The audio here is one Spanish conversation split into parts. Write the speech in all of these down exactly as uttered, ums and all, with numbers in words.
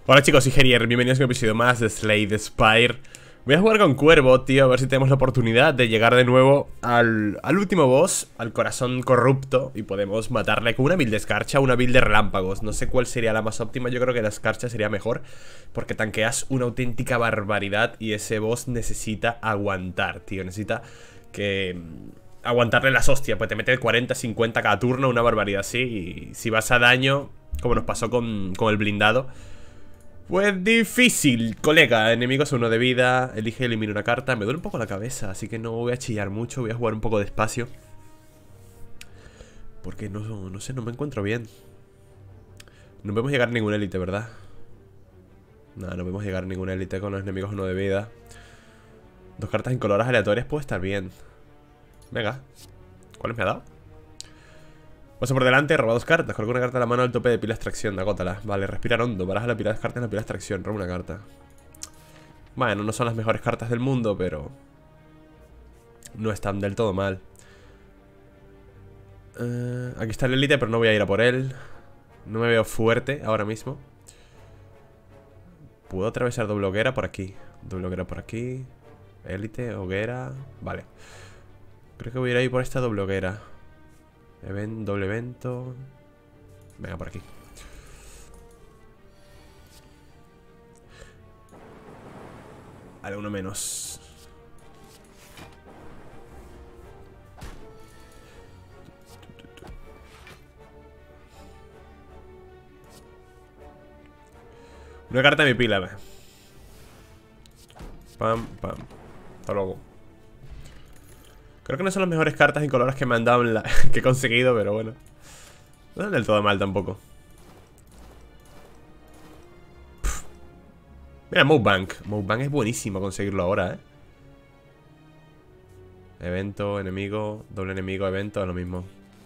Hola chicos, soy Gerier, bienvenidos a un episodio más de Slay the Spire. Voy a jugar con Cuervo, tío, a ver si tenemos la oportunidad de llegar de nuevo al, al último boss, al corazón corrupto, y podemos matarle con una build de escarcha o una build de relámpagos. No sé cuál sería la más óptima, yo creo que la escarcha sería mejor, porque tanqueas una auténtica barbaridad y ese boss necesita aguantar, tío, necesita que... aguantarle las hostias, pues te mete cuarenta, cincuenta cada turno, una barbaridad así. Y si vas a daño, como nos pasó con, con el blindado, pues difícil, colega. Enemigos uno de vida, elige eliminar una carta. Me duele un poco la cabeza, así que no voy a chillar mucho. Voy a jugar un poco despacio, porque no, no sé, no me encuentro bien. No podemos llegar a ninguna élite, ¿verdad? No, no podemos llegar a ninguna élite con los enemigos uno de vida. Dos cartas incoloras aleatorias puede estar bien. Venga, ¿cuáles me ha dado? Paso por delante, roba dos cartas. Coloca una carta a la mano al tope de pila de extracción. Agótala. Vale, respirar hondo. Baraja la pila de cartas en la pila de extracción. Roba una carta. Bueno, no son las mejores cartas del mundo, pero no están del todo mal. uh, Aquí está el élite, pero no voy a ir a por él. No me veo fuerte ahora mismo. Puedo atravesar doble hoguera por aquí. Doble hoguera por aquí. Élite, hoguera. Vale. Creo que voy a ir ahí por esta doble hoguera. Event, doble evento. Venga, por aquí. Vale, uno menos. Una carta de mi pila. Ve. Pam, pam. Hasta luego. Creo que no son las mejores cartas incoloras que me han dado en la... que he conseguido, pero bueno. No es del todo mal tampoco. Pff. Mira, Movebank. Movebank es buenísimo conseguirlo ahora, eh. Evento, enemigo, doble enemigo, evento, es lo mismo.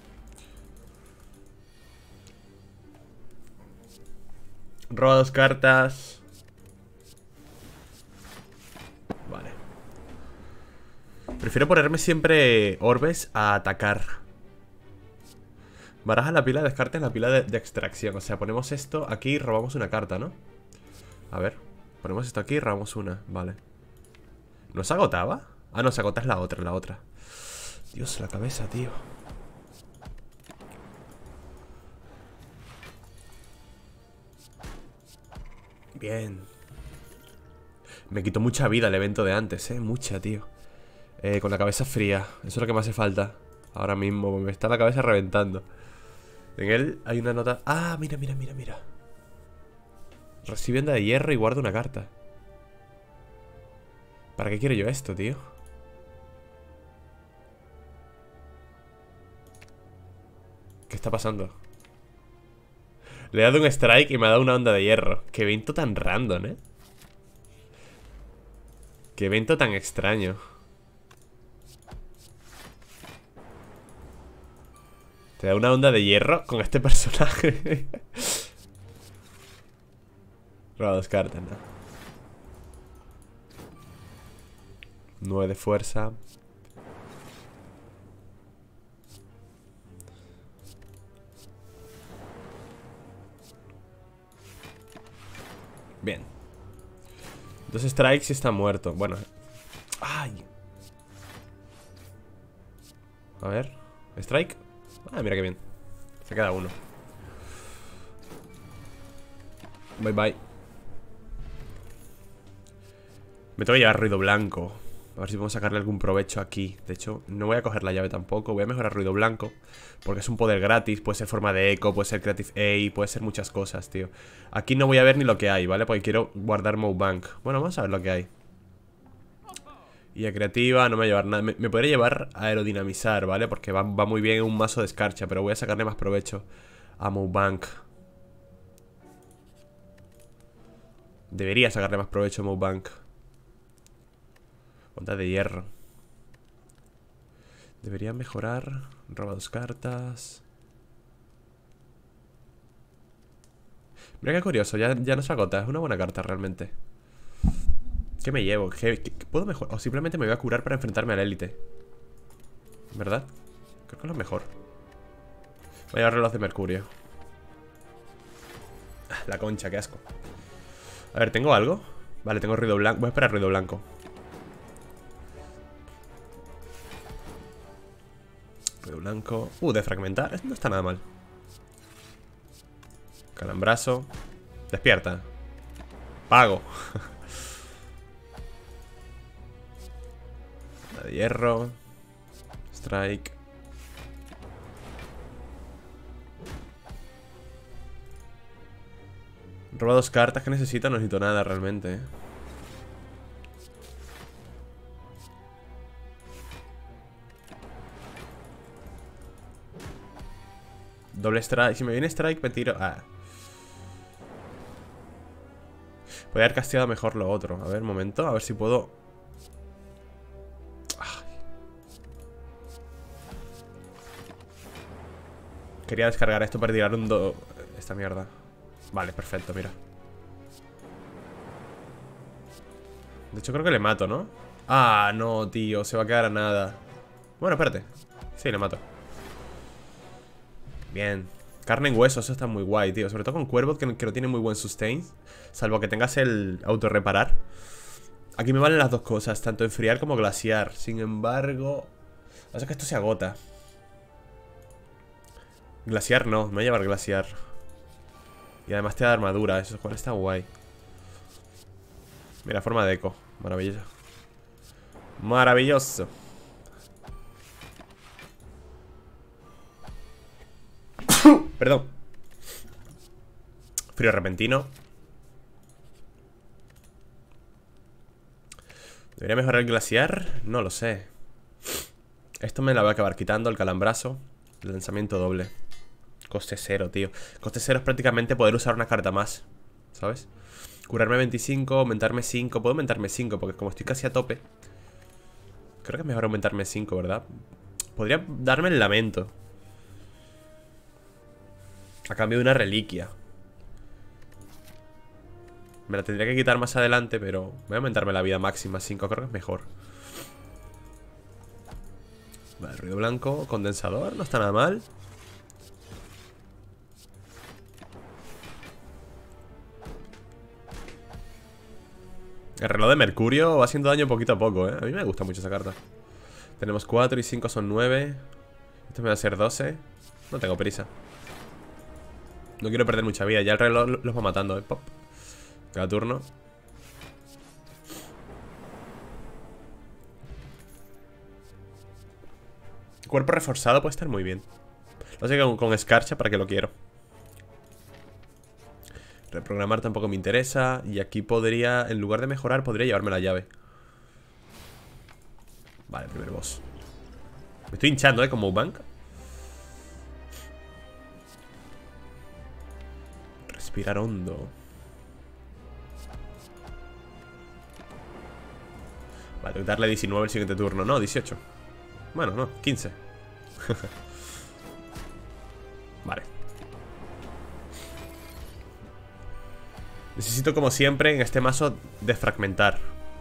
Roba dos cartas. Vale. Prefiero ponerme siempre orbes a atacar. Baraja la pila de descarte en la pila de, de extracción. O sea, ponemos esto aquí y robamos una carta, ¿no? A ver, ponemos esto aquí y robamos una. Vale. ¿No se agotaba? Ah, no, se agota es la otra, la otra. Dios, la cabeza, tío. Bien. Me quitó mucha vida el evento de antes, eh. Mucha, tío. Eh, con la cabeza fría. Eso es lo que me hace falta ahora mismo. Me está la cabeza reventando. En él hay una nota. Ah, mira, mira, mira, mira. Recibienda de hierro y guarda una carta. ¿Para qué quiero yo esto, tío? ¿Qué está pasando? Le he dado un strike y me ha dado una onda de hierro. Qué evento tan random, eh. Qué evento tan extraño. Te da una onda de hierro con este personaje. Roba dos cartas, ¿no? Nueve de fuerza. Bien. Dos strikes y está muerto. Bueno. ¡Ay! A ver. Strike. Ah, mira qué bien. Se queda uno. Bye bye. Me tengo que llevar ruido blanco. A ver si podemos sacarle algún provecho aquí. De hecho, no voy a coger la llave tampoco. Voy a mejorar ruido blanco, porque es un poder gratis. Puede ser forma de eco, puede ser creative A, puede ser muchas cosas, tío. Aquí no voy a ver ni lo que hay, ¿vale? Porque quiero guardar Movebank. Bueno, vamos a ver lo que hay. Y a creativa no me voy a llevar nada. Me, me podría llevar a aerodinamizar, ¿vale? Porque va, va muy bien en un mazo de escarcha. Pero voy a sacarle más provecho a Movebank. Debería sacarle más provecho a Movebank. Onda de hierro. Debería mejorar. Roba dos cartas. Mira qué curioso, ya, ya no se agota. Es una buena carta realmente. ¿Qué me llevo? ¿Qué, qué, qué puedo mejorar? O simplemente me voy a curar para enfrentarme a la élite. ¿Verdad? Creo que es lo mejor. Voy a llevar reloj de mercurio. Ah, la concha, qué asco. A ver, ¿tengo algo? Vale, tengo ruido blanco. Voy a esperar ruido blanco. Ruido blanco. Uh, de fragmentar. No está nada mal. Calambrazo. Despierta. Pago. La de hierro. Strike. Roba dos cartas que necesito. No necesito nada realmente, ¿eh? Doble strike. Si me viene strike me tiro. Ah. Podría haber casteado mejor lo otro. A ver, un momento. A ver si puedo. Ay. Quería descargar esto para tirar un do... Esta mierda. Vale, perfecto, mira. De hecho creo que le mato, ¿no? Ah, no, tío, se va a quedar a nada. Bueno, espérate. Sí, le mato. Bien. Carne en hueso, eso está muy guay, tío. Sobre todo con Cuervo, que, que no tiene muy buen sustain. Salvo que tengas el autorreparar. Aquí me valen las dos cosas, tanto enfriar como glaciar. Sin embargo, pasa que esto se agota. Glaciar no, me voy a llevar glaciar. Y además te da armadura, eso cual está guay. Mira, forma de eco, maravilloso. Maravilloso. Perdón. Frío repentino. ¿Debería mejorar el glaciar? No lo sé. Esto me la voy a acabar quitando, el calambrazo. El lanzamiento doble. Coste cero, tío. Coste cero es prácticamente poder usar una carta más, ¿sabes? Curarme veinticinco, aumentarme cinco. Puedo aumentarme cinco porque como estoy casi a tope. Creo que es mejor aumentarme cinco, ¿verdad? Podría darme el lamento a cambio de una reliquia. Me la tendría que quitar más adelante, pero voy a aumentarme la vida máxima cinco, creo que es mejor. Vale, ruido blanco, condensador, no está nada mal. El reloj de mercurio va haciendo daño poquito a poco, ¿eh? A mí me gusta mucho esa carta. Tenemos cuatro y cinco son nueve. Esto me va a ser doce. No tengo prisa. No quiero perder mucha vida. Ya el reloj los va matando, ¿eh? Pop. Cada turno. Cuerpo reforzado puede estar muy bien. Lo sé que con, con escarcha, ¿para qué lo quiero? Reprogramar tampoco me interesa. Y aquí podría, en lugar de mejorar, podría llevarme la llave. Vale, primer boss. Me estoy hinchando, ¿eh? Como Bank. Respirar hondo. Vale, tengo que darle diecinueve el siguiente turno. No, dieciocho. Bueno, no, quince. Vale. Necesito, como siempre, en este mazo, desfragmentar.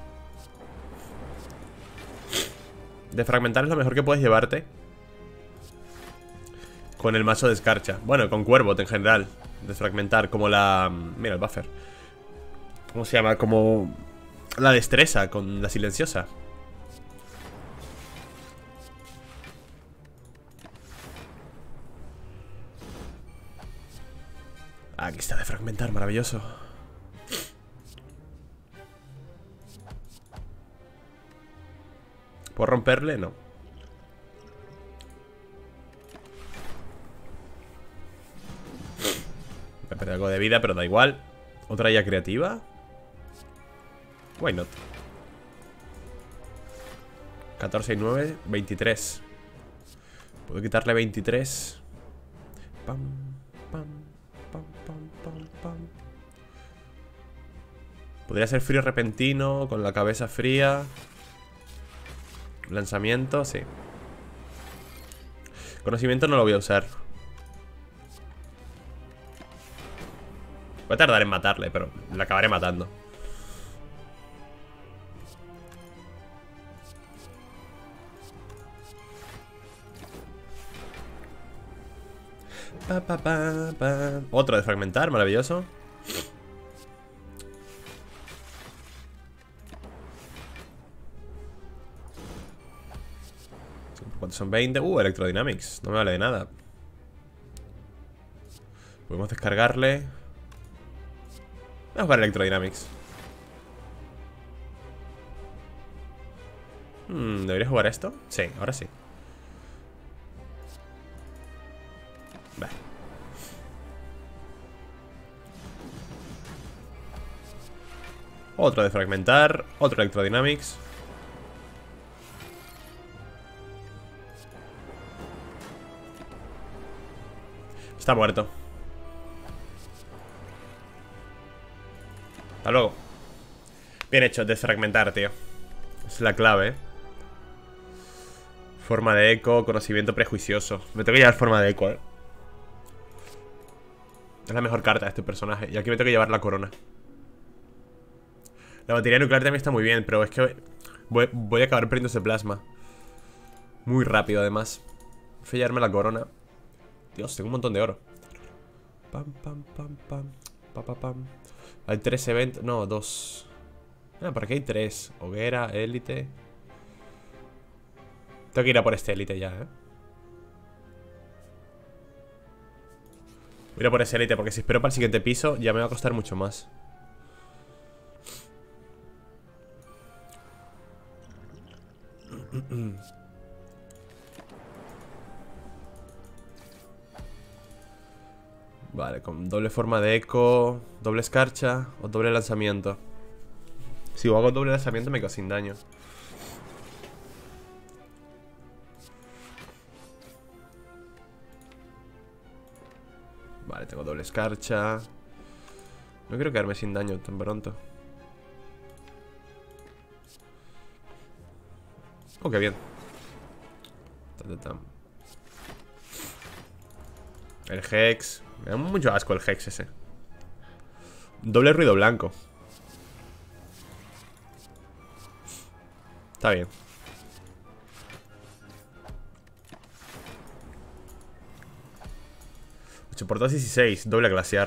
Desfragmentar es lo mejor que puedes llevarte con el mazo de escarcha. Bueno, con Cuervo en general. Desfragmentar, como la... Mira, el buffer. ¿Cómo se llama? Como la destreza con la silenciosa. Aquí está desfragmentar, maravilloso. ¿Puedo romperle? No. Me perdí algo de vida, pero da igual. ¿Otra ya creativa? Why not? catorce y nueve, veintitrés. Puedo quitarle veintitrés. Pam, pam, pam, pam, pam, pam. Podría ser frío repentino, con la cabeza fría. Lanzamiento, sí. Conocimiento no lo voy a usar. Voy a tardar en matarle, pero la acabaré matando. Pa, pa, pa, pa. Otro de fragmentar, maravilloso. ¿Cuántos son? veinte. Uh, Electrodynamics. No me vale de nada. Podemos descargarle. Vamos a jugar Electrodynamics. Hmm, ¿debería jugar esto? Sí, ahora sí. Vale. Otro de fragmentar. Otro Electrodynamics. Está muerto. Hasta luego. Bien hecho, desfragmentar, tío. Es la clave, ¿eh? Forma de eco, conocimiento prejuicioso. Me tengo que llevar forma de eco, ¿eh? Es la mejor carta de este personaje. Y aquí me tengo que llevar la corona. La batería nuclear también está muy bien, pero es que voy, voy a acabar perdiendo ese plasma muy rápido, además. Voy a llevarme la corona. Dios, tengo un montón de oro. Pam, pam, pam, pam. Pam, pam, pam. Hay tres eventos. No, dos. Ah, ¿para qué hay tres? Hoguera, élite. Tengo que ir a por este élite ya, ¿eh? Voy a ir a por ese élite porque si espero para el siguiente piso ya me va a costar mucho más. Vale, con doble forma de eco, doble escarcha o doble lanzamiento. Si hago doble lanzamiento me quedo sin daño. Vale, tengo doble escarcha. No quiero quedarme sin daño tan pronto. Oh, qué bien. El Hex. Me da mucho asco el Hex ese. Doble ruido blanco. Está bien. ocho por dos, dieciséis. Doble glaciar.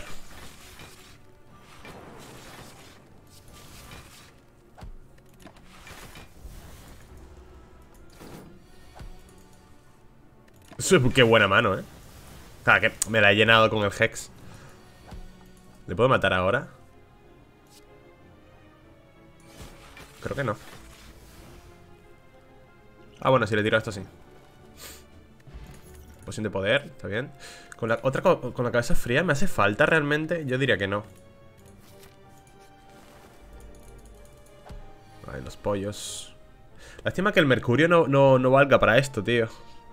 Qué buena mano, eh. Ah, que me la he llenado con el Hex. ¿Le puedo matar ahora? Creo que no. Ah, bueno, si le tiro esto sí. Poción de poder, está bien. Con la otra con la cabeza fría, ¿me hace falta realmente? Yo diría que no. Vale, los pollos. Lástima que el mercurio no, no, no valga para esto, tío.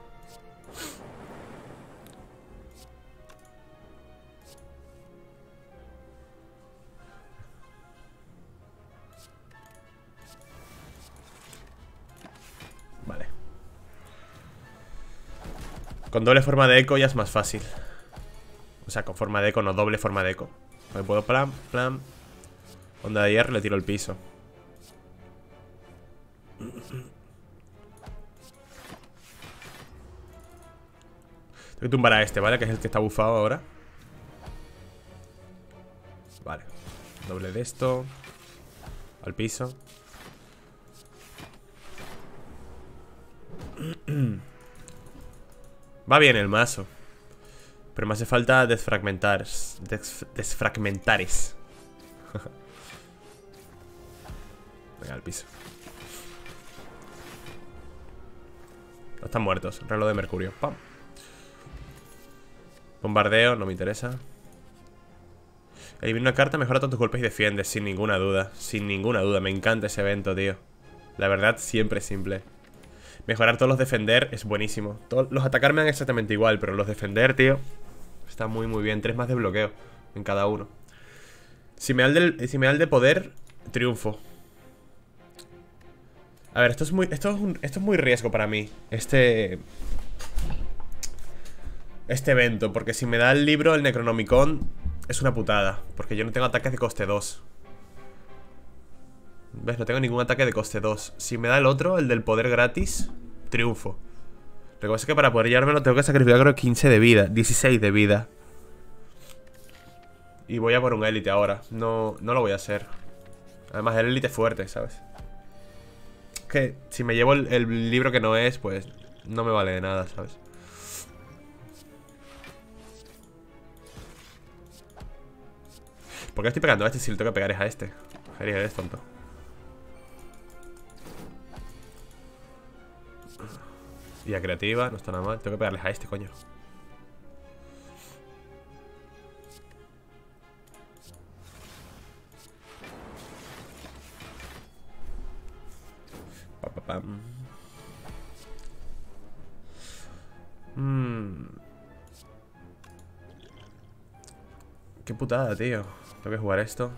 Vale. Con doble forma de eco ya es más fácil. O sea, con forma de eco, no doble forma de eco. Me puedo plan, plan. Onda de hierro, le tiro el piso. Tengo que tumbar a este, ¿vale? Que es el que está bufado ahora. Vale. Doble de esto. Al piso. Va bien el mazo. Pero me hace falta desfragmentar. Des desfragmentares. Venga, al piso. No están muertos. Reloj de mercurio. ¡Pam! Bombardeo, no me interesa. Elimina una carta, mejora tantos golpes y defiendes. Sin ninguna duda. Sin ninguna duda. Me encanta ese evento, tío. La verdad, siempre es simple. Mejorar todos los defender es buenísimo. Todos los atacar me dan exactamente igual, pero los defender, tío, está muy muy bien. Tres más de bloqueo en cada uno. Si me da el, del, si me da el de poder, triunfo. A ver, esto es muy esto es, un, esto es muy riesgo para mí. Este Este evento, porque si me da el libro, el Necronomicon, es una putada, porque yo no tengo ataques de coste dos. ¿Ves? No tengo ningún ataque de coste dos. Si me da el otro, el del poder gratis, triunfo. Lo que pasa es que para poder llevármelo tengo que sacrificar creo quince de vida, dieciséis de vida. Y voy a por un élite ahora. No, no lo voy a hacer. Además el élite es fuerte, ¿sabes? Que si me llevo el, el libro que no es, pues no me vale de nada, ¿sabes? ¿Por qué estoy pegando a este si le tengo que pegar es a este? Geri, eres tonto. Y a creativa, no está nada mal. Tengo que pegarles a este, coño. Pa, pa, pam. Mm. Qué putada, tío. Tengo que jugar esto.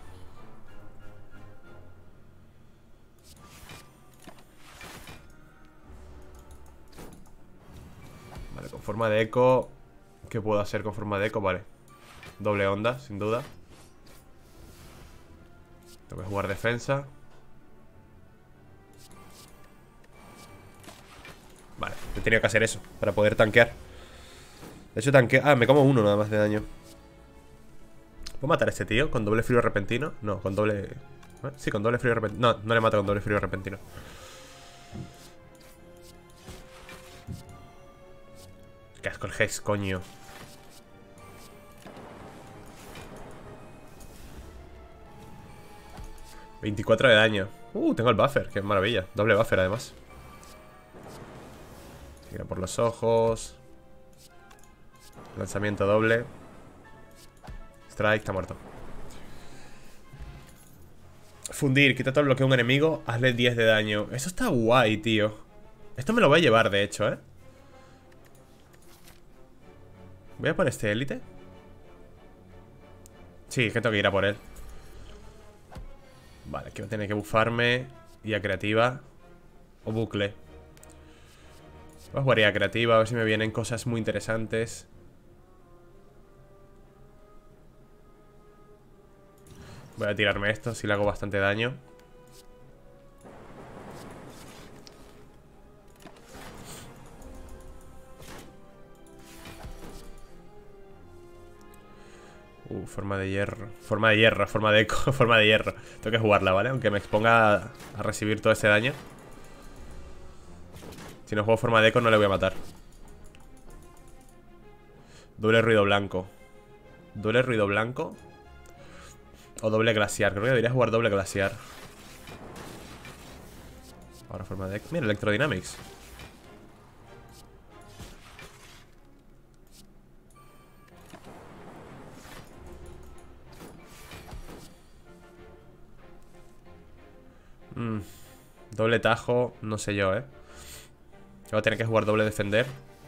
Vale, con forma de eco. ¿Qué puedo hacer con forma de eco? Vale. Doble onda, sin duda. Tengo que jugar defensa. Vale, he tenido que hacer eso para poder tanquear. De hecho, tanqueo... Ah, me como uno nada más de daño. ¿Puedo matar a este tío con doble frío repentino? No, con doble... ¿Eh? Sí, con doble frío repentino. No, no le mato con doble frío repentino. Qué asco el Hex, coño. veinticuatro de daño. Uh, tengo el buffer, qué maravilla. Doble buffer además. Tira por los ojos. Lanzamiento doble. Strike, está muerto. Fundir, quita todo el bloqueo a un enemigo. Hazle diez de daño. Eso está guay, tío. Esto me lo voy a llevar, de hecho, ¿eh? Voy a por este élite. Sí, es que tengo que ir a por él. Vale, que voy a tener que bufarme. Y a creativa. O bucle. Voy a jugar a creativa, a ver si me vienen cosas muy interesantes. Voy a tirarme esto, si le hago bastante daño. Uh, forma de hierro. Forma de hierro, forma de eco, forma de hierro. Tengo que jugarla, ¿vale? Aunque me exponga a, a recibir todo ese daño. Si no juego forma de eco no le voy a matar. Doble ruido blanco. Doble ruido blanco. O doble glaciar. Creo que debería jugar doble glaciar. Ahora forma de eco. Mira, Electrodynamics. Mm, doble tajo, no sé yo, eh. Voy a tener que jugar doble defender.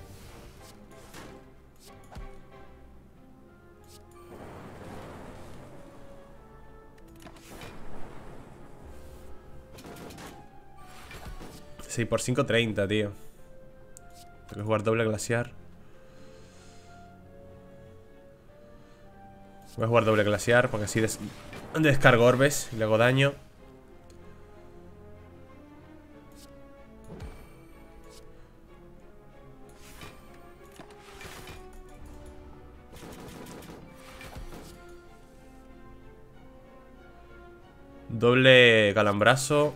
Sí, por cinco treinta, tío. Tengo que jugar doble glaciar. Voy a jugar doble glaciar porque así des descargo orbes y le hago daño. Doble calambrazo.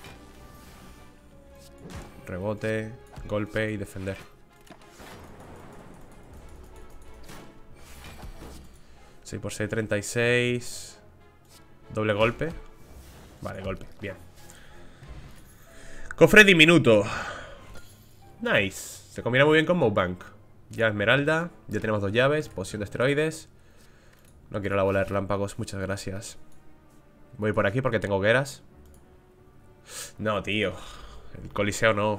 Rebote, golpe y defender. seis por seis, treinta y seis. Doble golpe. Vale, golpe, bien. Cofre diminuto. Nice. Se combina muy bien con Mowbank. Ya esmeralda, ya tenemos dos llaves. Poción de esteroides. No quiero la bola de relámpagos, muchas gracias. Voy por aquí porque tengo hogueras. No, tío. El coliseo no.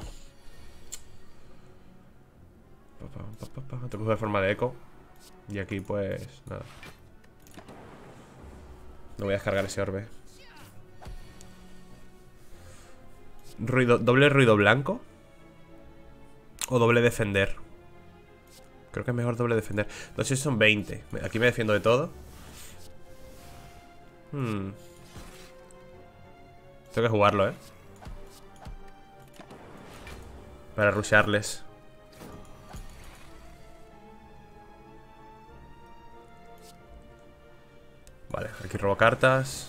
Tengo que usar forma de eco. Y aquí pues nada. No voy a descargar ese orbe. Ruido, doble ruido blanco. O doble defender. Creo que es mejor doble defender. No sé si son veinte. Aquí me defiendo de todo. Hmm. Tengo que jugarlo, eh. Para rushearles. Vale, aquí robo cartas.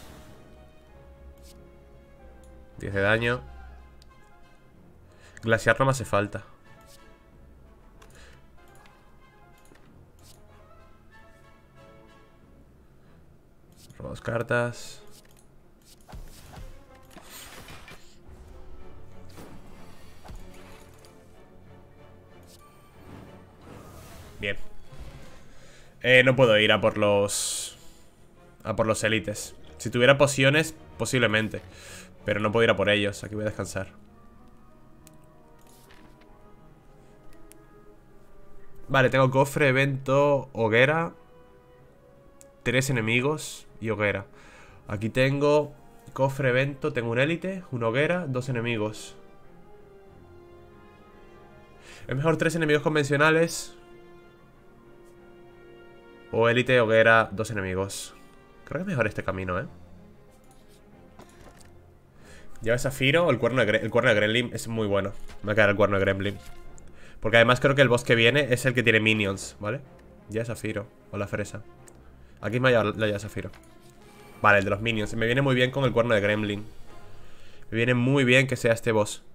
diez de daño. Glaciar no me hace falta. Robo dos cartas. Bien. Eh, no puedo ir a por los... A por los élites. Si tuviera pociones, posiblemente. Pero no puedo ir a por ellos. Aquí voy a descansar. Vale, tengo cofre, evento, hoguera. Tres enemigos y hoguera. Aquí tengo cofre, evento, tengo un élite, una hoguera, dos enemigos. Es mejor tres enemigos convencionales o élite, hoguera, dos enemigos. Creo que es mejor este camino, ¿eh? Llave Zafiro o el cuerno de, Gre el cuerno de Gremlin es muy bueno. Me va a quedar el cuerno de Gremlin. Porque además creo que el boss que viene es el que tiene minions, ¿vale? Llave Zafiro o la fresa. Aquí me ha llevado la llave Zafiro. Vale, el de los minions. Me viene muy bien con el cuerno de Gremlin. Me viene muy bien que sea este boss.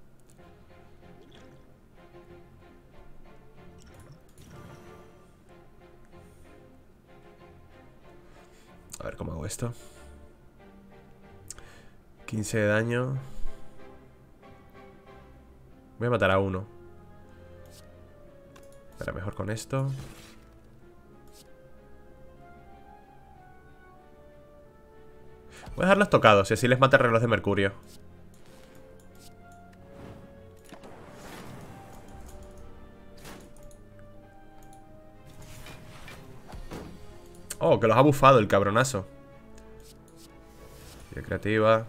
A ver cómo hago esto. quince de daño. Voy a matar a uno. Pero mejor con esto. Voy a dejarlos tocados y así les mata el reloj de mercurio. Oh, que los ha bufado el cabronazo. Y creativa.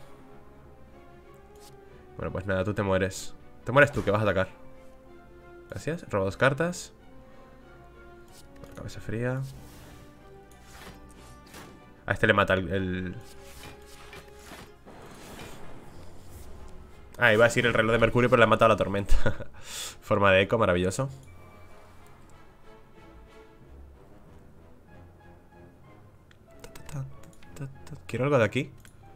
Bueno, pues nada, tú te mueres. Te mueres tú, que vas a atacar. Gracias, robo dos cartas. Cabeza fría. A este le mata el... el... Ah, iba a decir el reloj de mercurio, pero le ha matado la tormenta. Forma de eco, maravilloso. Quiero algo de aquí.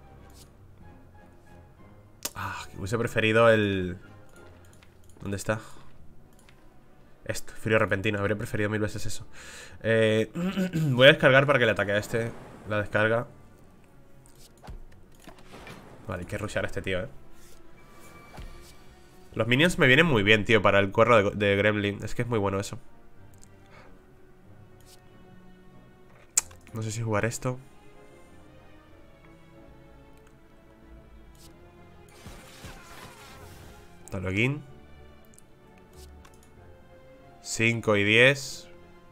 Ah, hubiese preferido el... ¿Dónde está? Esto, frío repentino. Habría preferido mil veces eso. eh, Voy a descargar para que le ataque a este. La descarga. Vale, hay que rushear a este tío, eh. Los minions me vienen muy bien, tío, para el cuerno de, de Gremlin. Es que es muy bueno eso. No sé si jugar esto. Login. cinco y diez.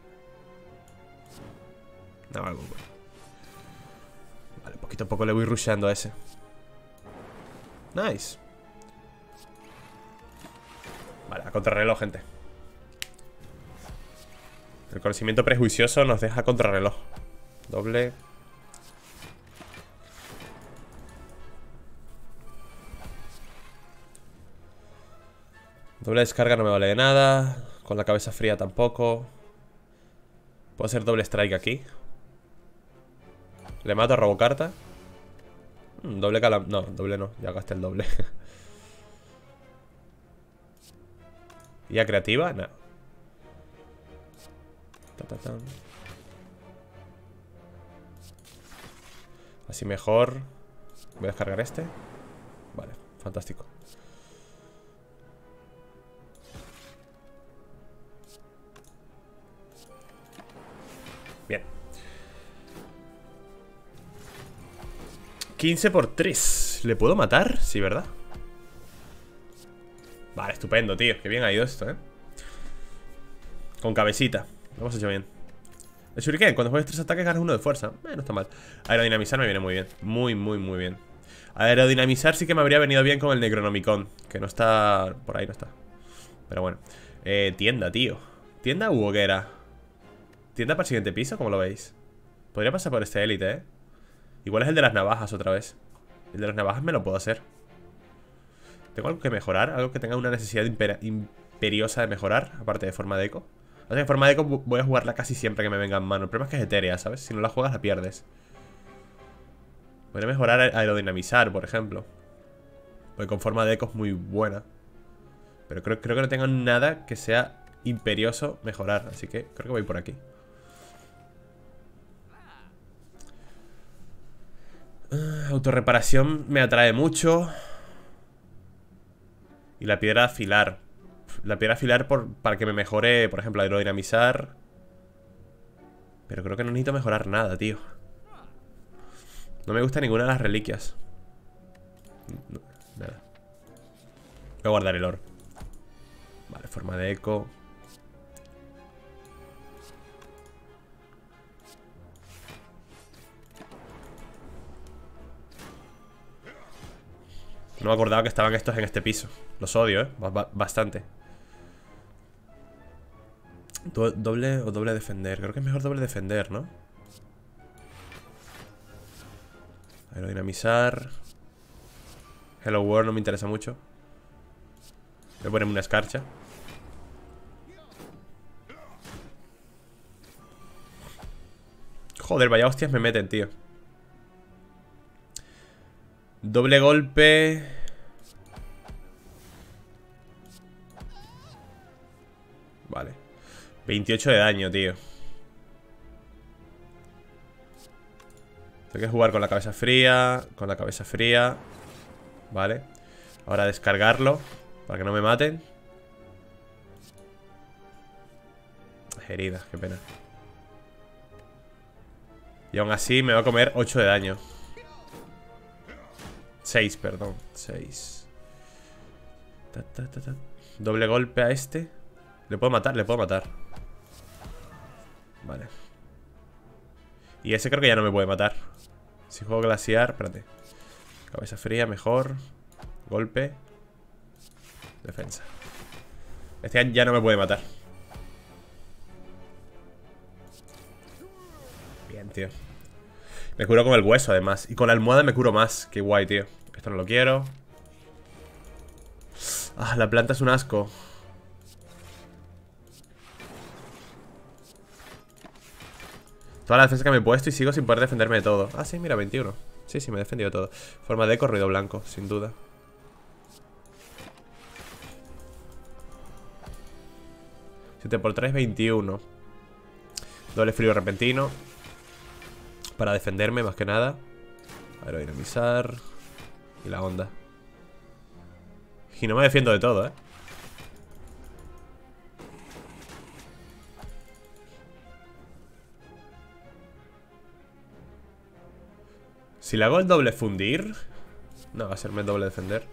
No, algo bueno. Vale, poquito a poco le voy rusheando a ese. Nice. Vale, a contrarreloj, gente. El conocimiento prejuicioso nos deja a contrarreloj. Doble. Doble descarga no me vale de nada. Con la cabeza fría tampoco. Puedo hacer doble strike aquí. Le mato a robo carta. Hmm, doble calam... No, doble no. Ya gasté el doble. ¿Y a creativa? No. Ta, ta, ta. Así mejor. Voy a descargar este. Vale, fantástico. Bien. quince por tres. ¿Le puedo matar? Sí, ¿verdad? Vale, estupendo, tío. Qué bien ha ido esto, ¿eh? Con cabecita. Lo hemos hecho bien. El shuriken, cuando juegues tres ataques ganas uno de fuerza. Eh, no está mal. Aerodinamizar me viene muy bien. Muy, muy, muy bien. Aerodinamizar sí que me habría venido bien con el Necronomicon. Que no está... Por ahí no está. Pero bueno. Eh, tienda, tío. Tienda u hoguera. Tienda para el siguiente piso, ¿cómo lo veis? Podría pasar por este élite, ¿eh? Igual es el de las navajas otra vez. El de las navajas me lo puedo hacer. ¿Tengo algo que mejorar? ¿Algo que tenga una necesidad imper imperiosa de mejorar? Aparte de forma de eco. O sea, en forma de eco voy a jugarla casi siempre que me venga en mano. El problema es que es etérea, ¿sabes? Si no la juegas la pierdes. Podría mejorar aerodinamizar, por ejemplo. Porque con forma de eco es muy buena. Pero creo, creo que no tengo nada que sea imperioso mejorar. Así que creo que voy por aquí. Autorreparación me atrae mucho. Y la piedra afilar. La piedra afilar por, para que me mejore, por ejemplo, aerodinamizar. Pero creo que no necesito mejorar nada, tío. No me gusta ninguna de las reliquias. No, nada. Voy a guardar el oro. Vale, forma de eco. No me acordaba que estaban estos en este piso. Los odio, eh, bastante. Do Doble o doble defender. Creo que es mejor doble defender, ¿no? Aerodinamizar. Hello World no me interesa mucho. Voy a ponerme una escarcha. Joder, vaya hostias me meten, tío. Doble golpe. Vale. veintiocho de daño, tío. Tengo que jugar con la cabeza fría. Con la cabeza fría. Vale. Ahora descargarlo para que no me maten. Heridas, qué pena. Y aún así me va a comer ocho de daño. seis, perdón. seis. Ta, ta, ta, ta. Doble golpe a este. ¿Le puedo matar? Le puedo matar. Vale. Y ese creo que ya no me puede matar. Si juego glaciar, espérate. Cabeza fría, mejor. Golpe. Defensa. Este ya no me puede matar. Bien, tío. Me curo con el hueso, además. Y con la almohada me curo más. Qué guay, tío. Esto no lo quiero. Ah, la planta es un asco. Toda la defensa que me he puesto y sigo sin poder defenderme de todo. Ah, sí, mira, veintiuno. Sí, sí, me he defendido de todo. Forma de corrido blanco, sin duda. siete por tres, veintiuno. Doble frío repentino. Para defenderme, más que nada. Aerodinamizar. Y la onda. Y no me defiendo de todo, eh. Si le hago el doble fundir. No, va a serme el doble defender.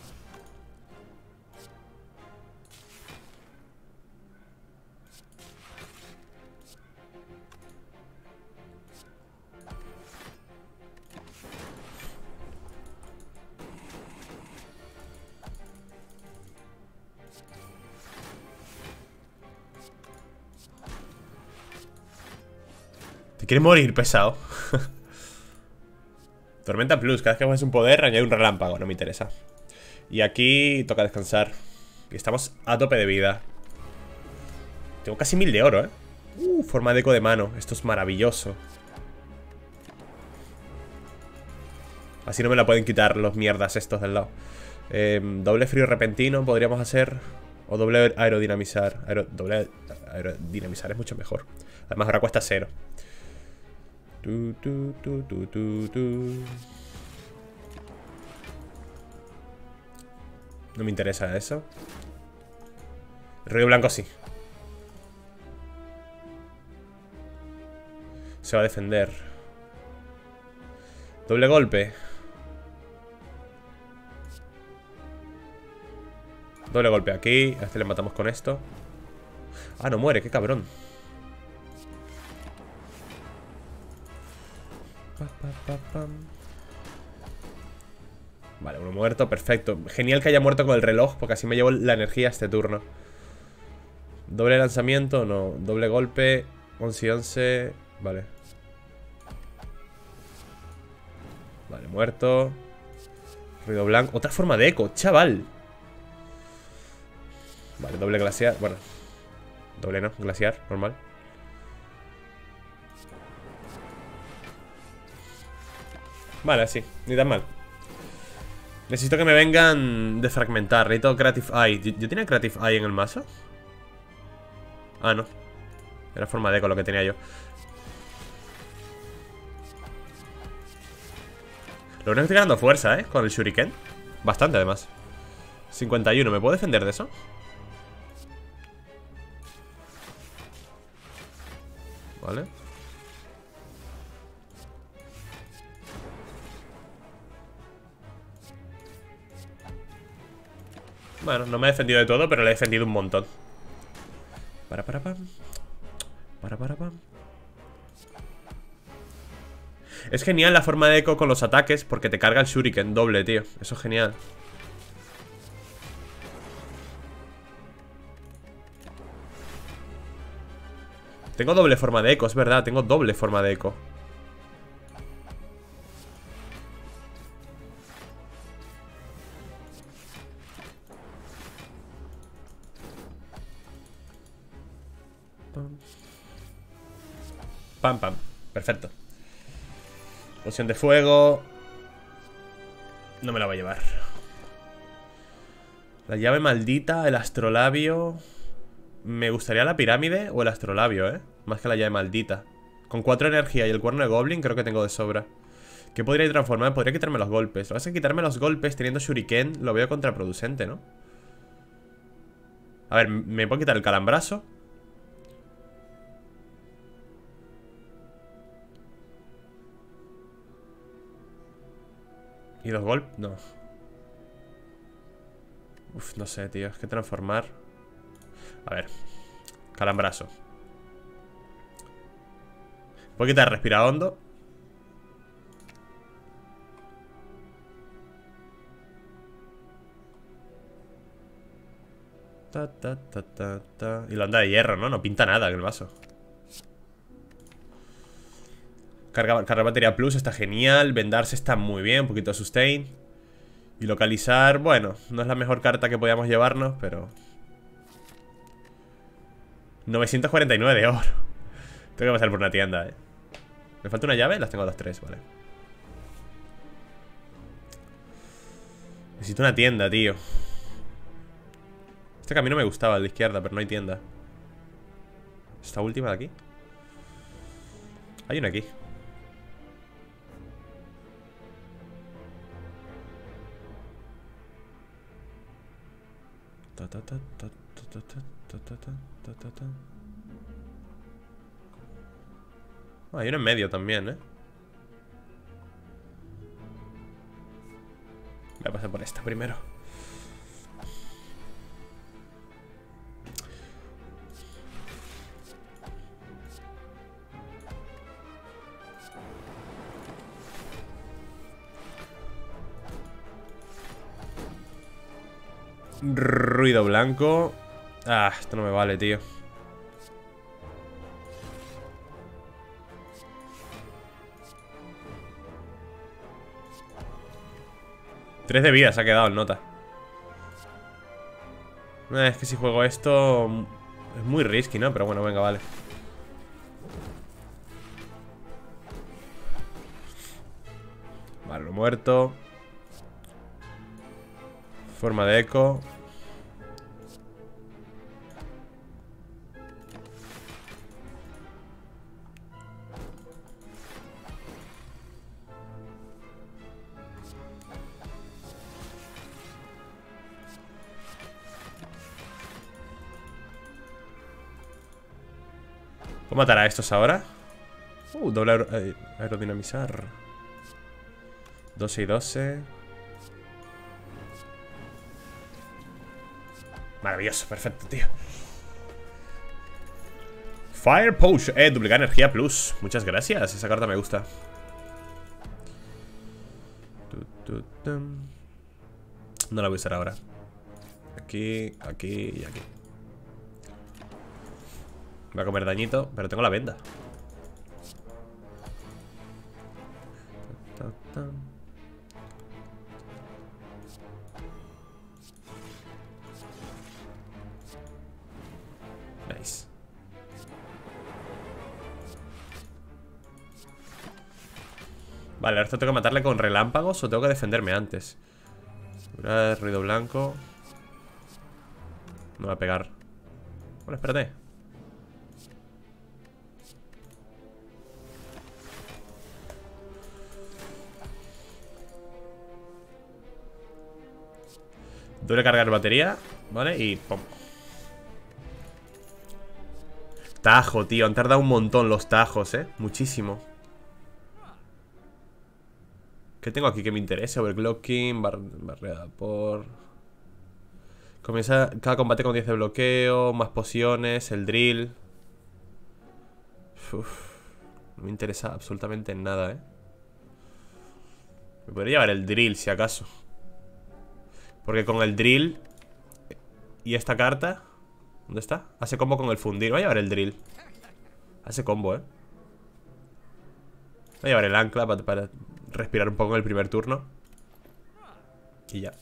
¿Te quieres morir, pesado? Tormenta Plus, cada vez que coges un poder añade un relámpago, no me interesa. Y aquí toca descansar. Y estamos a tope de vida. Tengo casi mil de oro, eh. Uh, forma de eco de mano, esto es maravilloso. Así no me la pueden quitar los mierdas estos del lado. eh, Doble frío repentino podríamos hacer. O doble aerodinamizar. Aero, Doble aerodinamizar es mucho mejor. Además ahora cuesta cero. Tu, tu, tu, tu, tu, tu. No me interesa eso. El ruido blanco sí. Se va a defender. Doble golpe. Doble golpe aquí. A este le matamos con esto. Ah, no muere, qué cabrón. Vale, uno muerto, perfecto. Genial que haya muerto con el reloj, porque así me llevo la energía este turno. Doble lanzamiento, no. Doble golpe, once y once. Vale. Vale, muerto. Ruido blanco, otra forma de eco, chaval. Vale, doble glaciar, bueno. Doble no, glaciar, normal. Vale, así, ni tan mal. Necesito que me vengan de fragmentar. Necesito Creative Eye. ¿Yo, ¿Yo tenía Creative Eye en el mazo? Ah, no. Era forma de eco lo que tenía yo. Lo único que estoy ganando fuerza, ¿eh? Con el shuriken. Bastante, además. cincuenta y uno, ¿me puedo defender de eso? Vale. Bueno, no me he defendido de todo, pero le he defendido un montón. Para, para, pam. Para, para, pam. Es genial la forma de eco con los ataques, porque te carga el shuriken doble, tío. Eso es genial. Tengo doble forma de eco, es verdad. Tengo doble forma de eco. Pam, pam. Perfecto. Poción de fuego. No me la va a llevar. La llave maldita, el astrolabio. Me gustaría la pirámide o el astrolabio, eh. Más que la llave maldita. Con cuatro energía y el cuerno de goblin creo que tengo de sobra. ¿Qué podría transformar? Podría quitarme los golpes. Lo que pasa es que quitarme los golpes teniendo shuriken lo veo contraproducente, ¿no? A ver, ¿me puedo quitar el calambrazo? ¿Y dos golpes? No. Uf, no sé, tío. Es que transformar. A ver. Calambrazo. Puedo quitar respira hondo. Ta, ta, ta, ta, ta. Y la onda de hierro, ¿no? No pinta nada en el vaso. Carga, carga batería plus está genial. Vendarse está muy bien. Un poquito de sustain. Y localizar, bueno, no es la mejor carta que podíamos llevarnos, pero... novecientos cuarenta y nueve de oro. Tengo que pasar por una tienda, eh. ¿Me falta una llave? Las tengo a las tres, vale. Necesito una tienda, tío. Este camino me gustaba, el de izquierda, pero no hay tienda. ¿Esta última de aquí? Hay una aquí. Ta, ta, ta, ta, ta, ta, ta, ta, ta, ta, ta. Ah, hay uno en medio también, eh. Voy a pasar por esta primero. Ruido blanco. Ah, esto no me vale, tío. Tres de vida se ha quedado el nota. Eh, es que si juego esto es muy risky, ¿no? Pero bueno, venga, vale. Vale, lo muerto. Forma de eco. ¿Puedo matar a estos ahora? Uh, doble aer aer aerodinamizar. doce y doce. Maravilloso, perfecto, tío. Fire Potion. Eh, duplicar energía plus. Muchas gracias, esa carta me gusta. No la voy a usar ahora. Aquí, aquí y aquí. Voy a comer dañito, pero tengo la venda. Nice. Vale, ahora tengo que matarle con relámpagos o tengo que defenderme antes. Ruido blanco. No va a pegar. Bueno, espérate. Doble cargar batería, ¿vale? Y pum. Tajo, tío, han tardado un montón los tajos, ¿eh? Muchísimo. ¿Qué tengo aquí que me interese? Overclocking, bar barrera por... Comienza cada combate con diez de bloqueo, más pociones, el drill. Uf, no me interesa absolutamente en nada, ¿eh? Me podría llevar el drill, si acaso. Porque con el drill y esta carta... ¿Dónde está? Hace combo con el fundir. Voy a llevar el drill. Hace combo, ¿eh? Voy a llevar el ancla para, para respirar un poco en el primer turno. Y ya.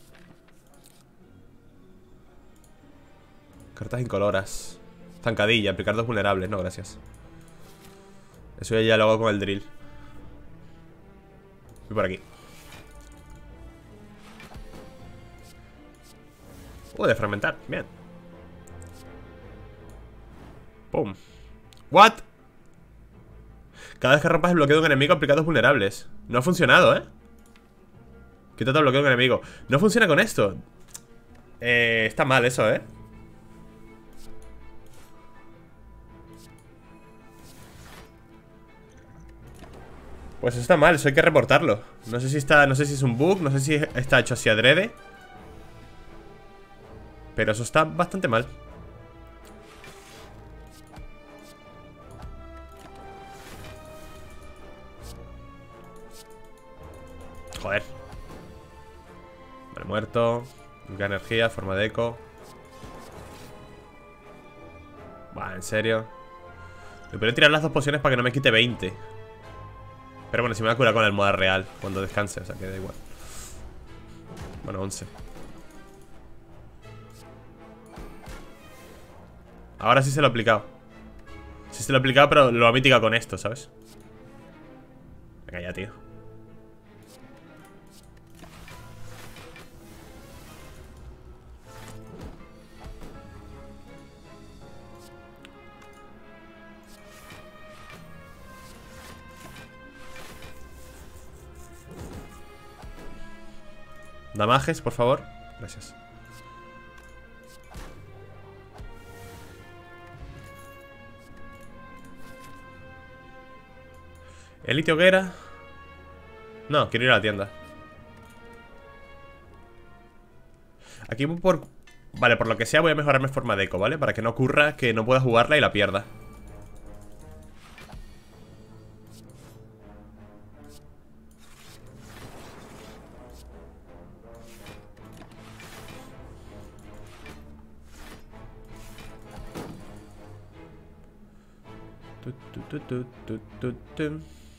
Cartas incoloras. Zancadilla, aplicar dos vulnerables. No, gracias. Eso ya lo hago con el drill. Voy por aquí. Uh, de fragmentar. Bien. Pum. What? Cada vez que rompas el bloqueo de un enemigo, aplica dos vulnerables. No ha funcionado, ¿eh? Quita todo el bloqueo de un enemigo. No funciona con esto. Eh, está mal eso, ¿eh? Pues eso está mal, eso hay que reportarlo. No sé si está, no sé si es un bug, no sé si está hecho así adrede. Pero eso está bastante mal. Joder. Vale, muerto. Única energía, forma de eco. Vale, en serio. Me podría tirar las dos pociones para que no me quite veinte. Pero bueno, si me va a curar con la almohada real cuando descanse, o sea que da igual. Bueno, once. Ahora sí se lo he aplicado. Sí se lo he aplicado, pero lo ha mitigado con esto, ¿sabes? Venga ya, tío. Damajes, por favor. Gracias. Elite hoguera. No, quiero ir a la tienda. Aquí por... Vale, por lo que sea voy a mejorarme forma de eco, ¿vale? Para que no ocurra que no pueda jugarla y la pierda. Tu, tu, tu, tu, tu, tu.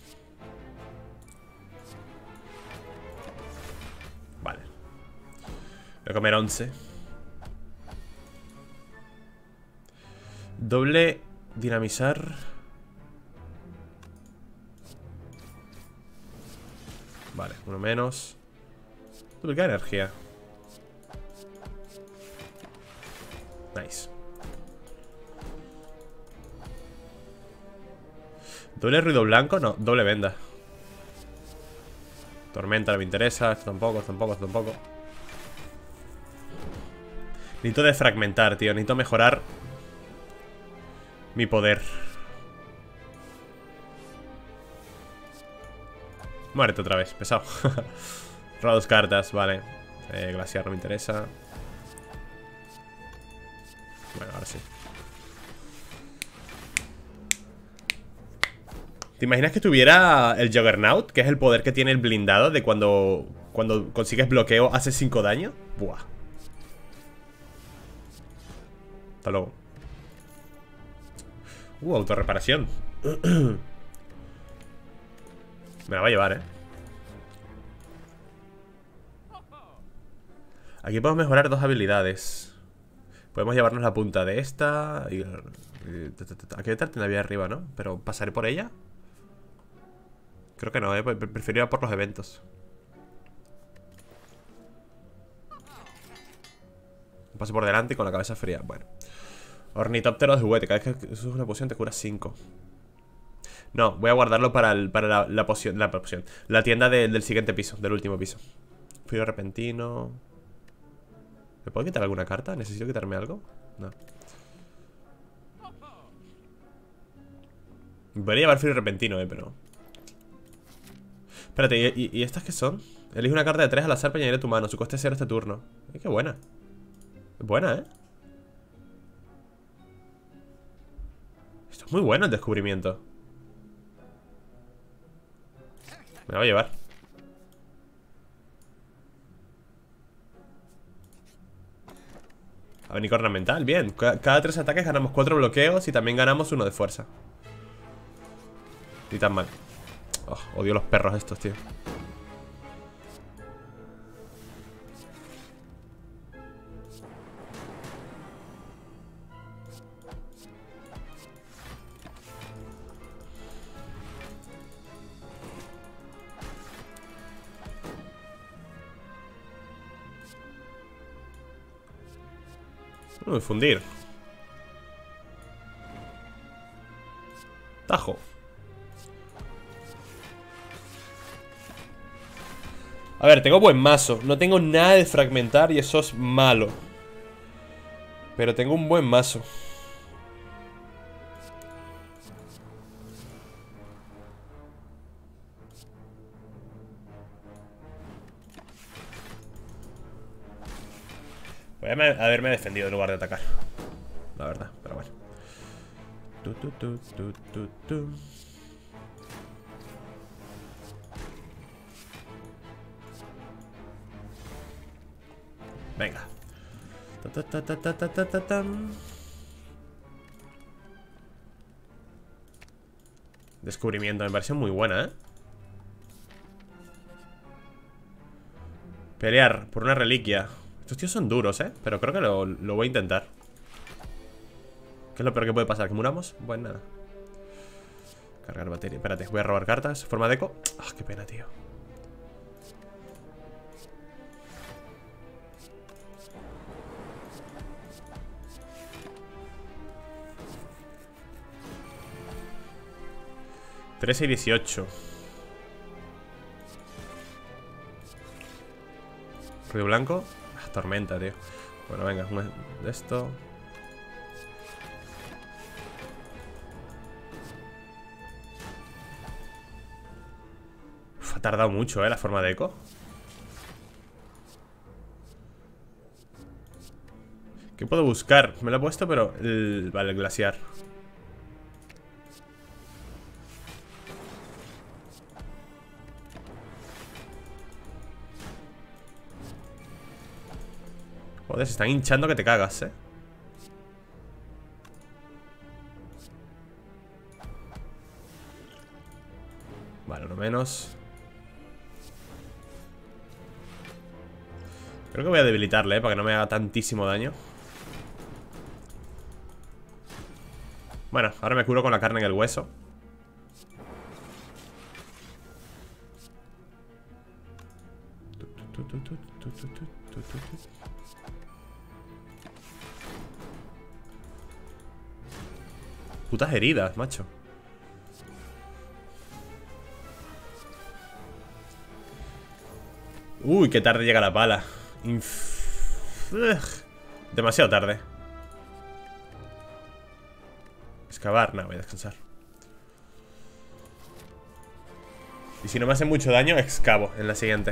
Vale. Voy a comer once. Doble dinamizar. Vale, uno menos. Duplicar energía. Nice. Doble ruido blanco, no, doble venda. Tormenta no me interesa, esto tampoco, esto tampoco, esto tampoco. Necesito defragmentar, tío, necesito mejorar mi poder. Muérete otra vez, pesado. Roba dos cartas, vale. eh, Glaciar no me interesa. Bueno, ahora sí. ¿Te imaginas que tuviera el Juggernaut? Que es el poder que tiene el blindado de cuando, cuando consigues bloqueo hace cinco daño. Buah. Hasta luego. Uh, autorreparación. Me la va a llevar, eh. Aquí podemos mejorar dos habilidades. Podemos llevarnos la punta de esta y... Aquí hay tiene la vía arriba, ¿no? Pero ¿pasaré por ella? Creo que no, eh. Prefiero ir por los eventos. Paso por delante y con la cabeza fría. Bueno. Ornitóptero de juguete. Cada vez que usas una poción te cura cinco. No, voy a guardarlo para, el, para la, la poción. La poción. La tienda de, del siguiente piso, del último piso. Frío repentino. ¿Me puedo quitar alguna carta? ¿Necesito quitarme algo? No. Me podría llevar frío repentino, eh, pero... Espérate, ¿y, y, ¿y estas qué son? Elige una carta de tres al azar para añadir a tu mano. Su coste es cero este turno. Eh, qué buena. Es buena, ¿eh? Esto es muy bueno, el descubrimiento. Me la voy a llevar. Abanico ornamental, bien. Cada tres ataques ganamos cuatro bloqueos y también ganamos uno de fuerza. Ni tan mal. Oh, odio los perros estos, tío. Uy, fundir. Tajo. A ver, tengo buen mazo. No tengo nada de fragmentar y eso es malo. Pero tengo un buen mazo. Voy a haberme defendido en lugar de atacar. La verdad, pero bueno. Tu, tu, tu, tu, tu, tu. Venga. Ta, ta, ta, ta, ta, ta, ta, ta. Descubrimiento, me pareció muy buena, ¿eh? Pelear por una reliquia. Estos tíos son duros, ¿eh? Pero creo que lo, lo voy a intentar. ¿Qué es lo peor que puede pasar? ¿Que muramos? Pues nada. Cargar batería. Espérate, voy a robar cartas. Forma de eco. Ah, qué pena, tío. trece y dieciocho. Ruido blanco. Ah, tormenta, tío. Bueno, venga, un de esto. Uf, ha tardado mucho, eh, la forma de eco. ¿Qué puedo buscar? Me lo he puesto, pero... El... Vale, el glaciar. Joder, se están hinchando que te cagas, eh. Vale, uno menos. Creo que voy a debilitarle, eh, para que no me haga tantísimo daño. Bueno, ahora me curo con la carne en el hueso. Putas heridas, macho. Uy, qué tarde llega la pala. Inf... Demasiado tarde. Excavar, no, voy a descansar. Y si no me hace mucho daño, excavo en la siguiente.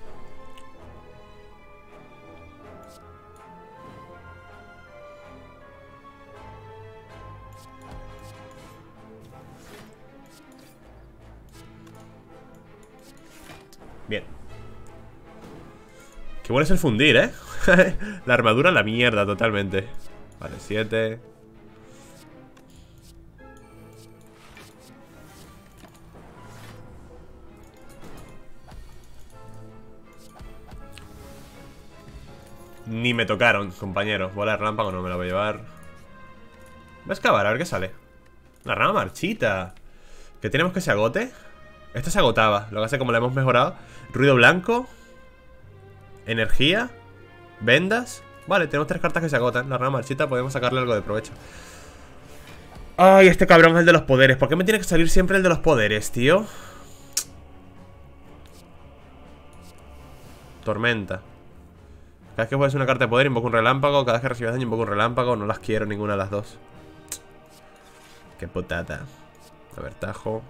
Bien. Qué bueno es el fundir, ¿eh? La armadura a la mierda totalmente. Vale, siete. Ni me tocaron, compañeros. Bola de relámpago no me la voy a llevar. Voy a excavar, a ver qué sale. La rama marchita. ¿Qué tenemos que se agote? Esta se agotaba, lo que hace como la hemos mejorado. Ruido blanco. Energía. Vendas. Vale, tenemos tres cartas que se agotan. La rama marchita, podemos sacarle algo de provecho. Ay, este cabrón es el de los poderes. ¿Por qué me tiene que salir siempre el de los poderes, tío? Tormenta. Cada vez que juegues una carta de poder, invoco un relámpago. Cada vez que recibes daño, invoco un relámpago. No las quiero ninguna de las dos. Qué putata. A ver, tajo.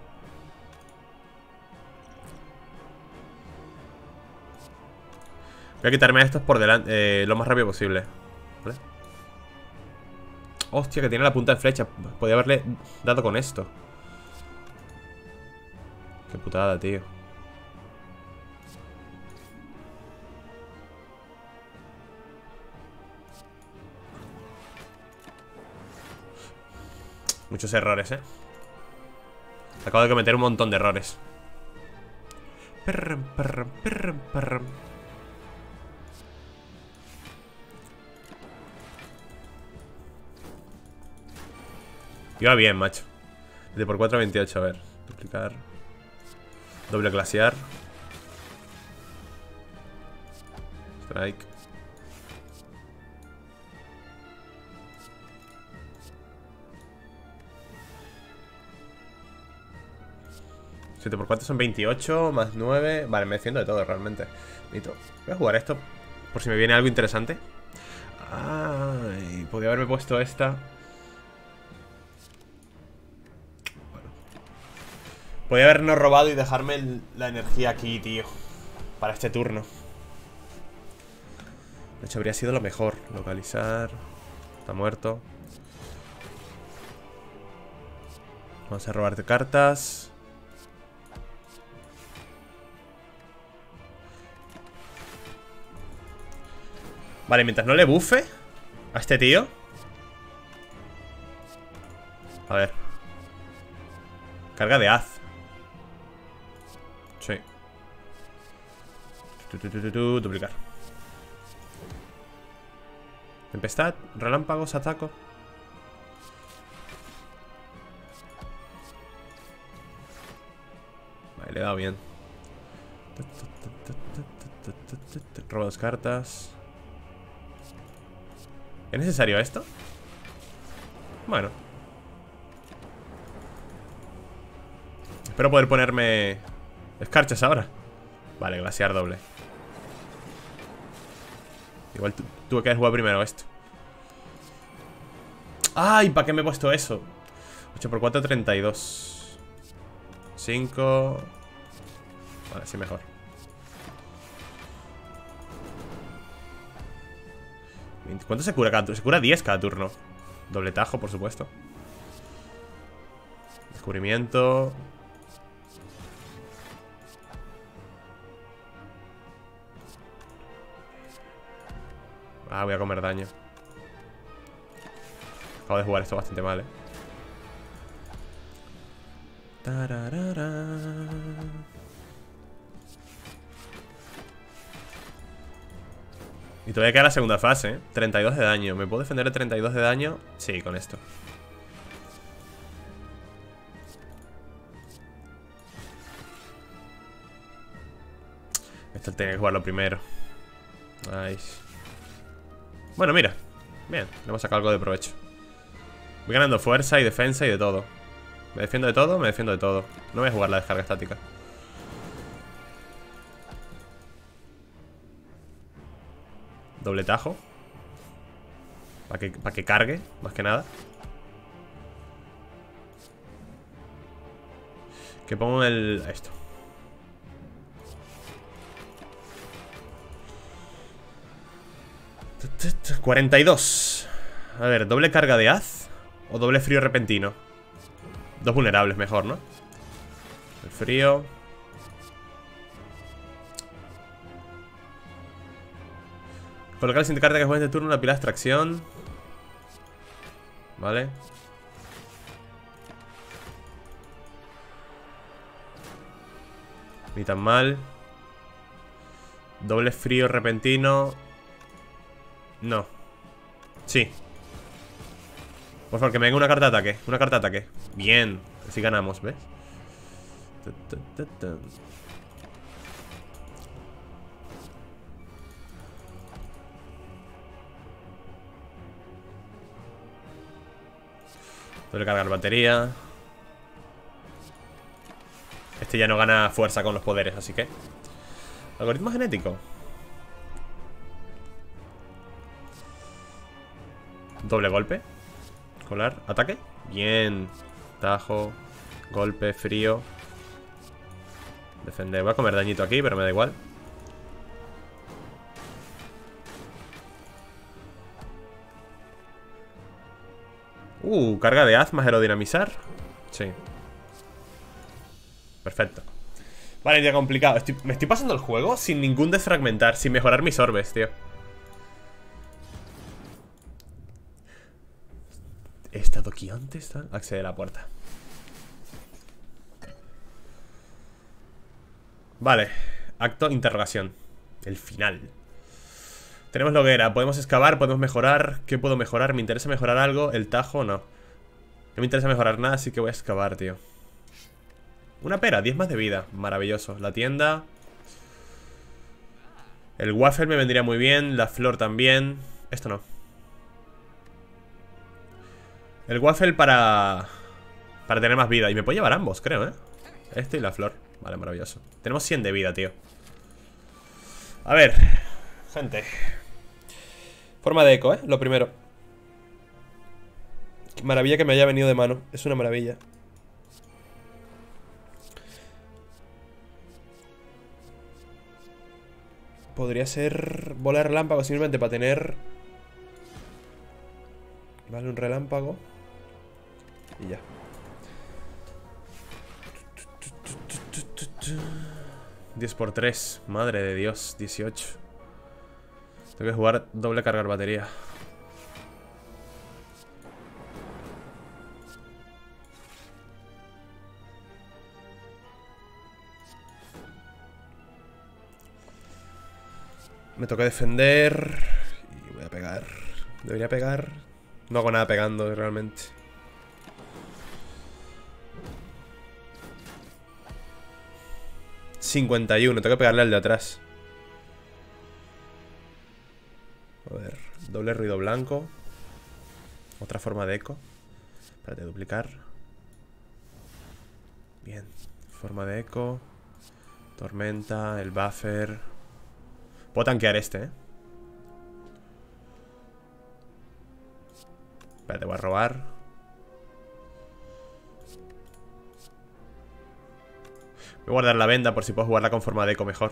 Voy a quitarme a estos por delante, eh, lo más rápido posible. ¿Vale? Hostia, que tiene la punta de flecha. Podría haberle dado con esto. Qué putada, tío. Muchos errores, eh. Acabo de cometer un montón de errores. Perram, perram, perram, perram. Iba bien, macho. De por cuatro a veintiocho, a ver. Duplicar. Doble glaciar. Strike. siete por cuatro son veintiocho, más nueve. Vale, me defiendo de todo realmente. Listo. Voy a jugar esto por si me viene algo interesante. Ay, podría haberme puesto esta. Bueno. Podría habernos robado y dejarme el, la energía aquí, tío. Para este turno. De hecho, habría sido lo mejor. Localizar. Está muerto. Vamos a robarte cartas. Vale, mientras no le bufe a este tío. A ver. Carga de haz. Sí. Tu, tu, tu, tu, tu, duplicar. Tempestad, relámpagos, ataco. Vale, le he dado bien. Robo dos cartas. ¿Es necesario esto? Bueno. Espero poder ponerme escarchas ahora. Vale, glaciar doble. Igual tu tuve que jugar primero esto. ¡Ay! ¿Para qué me he puesto eso? ocho por cuatro, treinta y dos. cinco. Vale, sí, mejor. ¿Cuánto se cura cada turno? Se cura diez cada turno. Doble tajo, por supuesto. Descubrimiento. Ah, voy a comer daño. Acabo de jugar esto bastante mal, eh. Tararara. Y todavía queda la segunda fase, ¿eh? treinta y dos de daño. ¿Me puedo defender de treinta y dos de daño? Sí, con esto. Esto tenía que jugarlo primero. Ay. Bueno, mira. Bien, le hemos sacado algo de provecho. Voy ganando fuerza y defensa y de todo. Me defiendo de todo, me defiendo de todo. No voy a jugar la descarga estática. Doble tajo. Para que, para que cargue, más que nada. Que pongo el... esto. cuarenta y dos. A ver, ¿doble carga de haz? ¿O doble frío repentino? Dos vulnerables mejor, ¿no? El frío. Colocar la siguiente carta que juegues de turno en la pila de extracción. Vale. Ni tan mal. Doble frío repentino. No. Sí. Por favor, que me venga una carta de ataque. Una carta de ataque. Bien. Así ganamos, ¿ves? Doble cargar batería. Este ya no gana fuerza con los poderes, así que... Algoritmo genético. Doble golpe. Colar, ataque. Bien. Tajo. Golpe, frío. Defender. Voy a comer dañito aquí, pero me da igual. Uh, carga de haz más aerodinamizar. Sí. Perfecto. Vale, día complicado. Estoy, me estoy pasando el juego sin ningún desfragmentar, sin mejorar mis orbes, tío. He estado aquí antes, ¿tal? Accede a la puerta. Vale. Acto, interrogación. El final. Tenemos lo que era. Podemos excavar, podemos mejorar. ¿Qué puedo mejorar? ¿Me interesa mejorar algo? El tajo, no. No me interesa mejorar nada, así que voy a excavar, tío. Una pera, diez más de vida. Maravilloso. La tienda. El waffle me vendría muy bien. La flor también. Esto no. El waffle para... Para tener más vida. Y me puedo llevar ambos, creo, ¿eh? Este y la flor. Vale, maravilloso. Tenemos cien de vida, tío. A ver, gente. Forma de eco, ¿eh? Lo primero. Qué maravilla que me haya venido de mano. Es una maravilla. Podría ser bola de relámpago simplemente para tener... Vale, un relámpago. Y ya. diez por tres. Madre de Dios. dieciocho. Tengo que jugar doble cargar batería. Me toca defender. Y voy a pegar. Debería pegar. No hago nada pegando realmente. cincuenta y uno, tengo que pegarle al de atrás. A ver, doble ruido blanco. Otra forma de eco. Espérate, duplicar. Bien, forma de eco. Tormenta, el buffer. Puedo tanquear este, eh. Espérate, voy a robar. Voy a guardar la venda por si puedo jugarla con forma de eco mejor.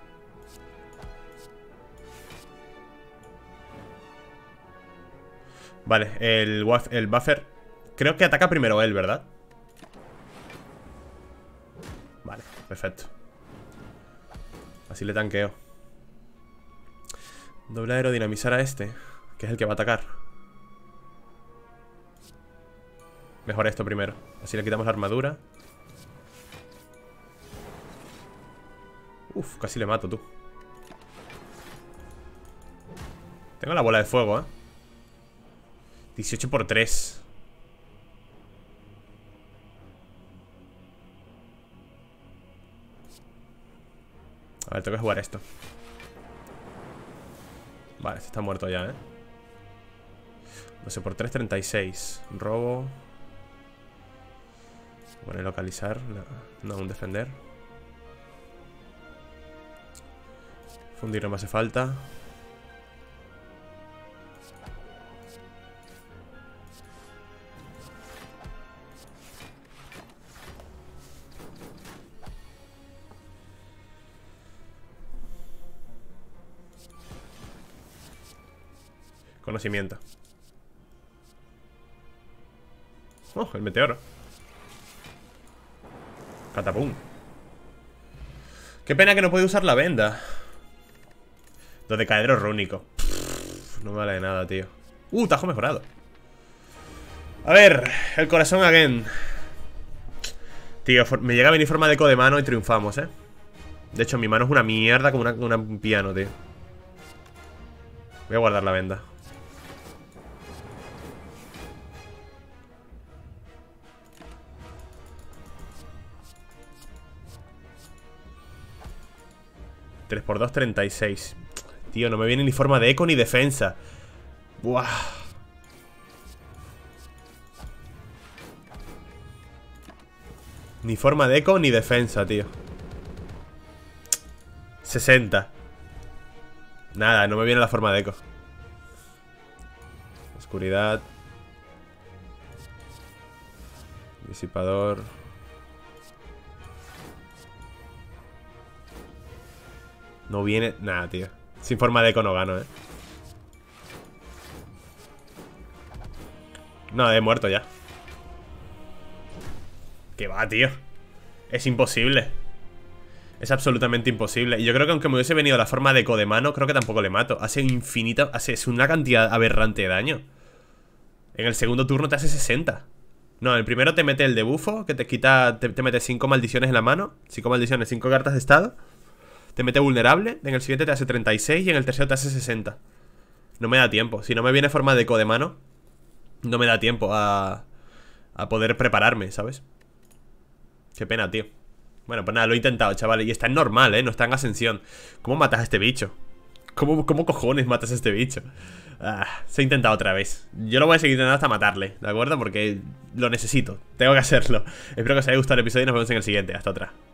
Vale, el, el buffer. Creo que ataca primero él, ¿verdad? Vale, perfecto. Así le tanqueo. Doble aerodinamizar a este, que es el que va a atacar. Mejor esto primero. Así le quitamos la armadura. Uf, casi le mato, tú. Tengo la bola de fuego, eh. dieciocho por tres. A ver, tengo que jugar esto. Vale, este está muerto ya, eh. doce por tres, treinta y seis. Robo. Voy a localizar. No, no, un defender. Fundir no me hace falta. Conocimiento. Oh, el meteoro. Catapum. Qué pena que no puedo usar la venda. Dodecaedro rúnico. Pff, no me vale de nada, tío. Uh, tajo mejorado. A ver, el corazón again. Tío, me llega a venir forma de eco de mano y triunfamos, eh. De hecho, mi mano es una mierda como una, una, un piano, tío. Voy a guardar la venda. tres por dos, treinta y seis. Tío, no me viene ni forma de eco ni defensa. Buah. Ni forma de eco ni defensa, tío. sesenta. Nada, no me viene la forma de eco. Oscuridad. Disipador. No viene nada, tío. Sin forma de eco no gano, eh. No, he muerto ya. ¿Qué va, tío? Es imposible. Es absolutamente imposible. Y yo creo que aunque me hubiese venido la forma de eco de mano, creo que tampoco le mato. Hace infinita... Hace es una cantidad aberrante de daño. En el segundo turno te hace sesenta. No, en el primero te mete el debufo, que te quita... Te, te mete cinco maldiciones en la mano. cinco maldiciones, cinco cartas de estado. Te mete vulnerable. En el siguiente te hace treinta y seis y en el tercero te hace sesenta. No me da tiempo. Si no me viene forma de eco de mano, no me da tiempo a... A poder prepararme, ¿sabes? Qué pena, tío. Bueno, pues nada, lo he intentado, chavales. Y está en normal, ¿eh? No está en ascensión. ¿Cómo matas a este bicho? ¿Cómo, cómo cojones matas a este bicho? Ah, se ha intentado otra vez. Yo lo voy a seguir intentando hasta matarle, ¿de acuerdo? Porque lo necesito, tengo que hacerlo. Espero que os haya gustado el episodio y nos vemos en el siguiente. Hasta otra.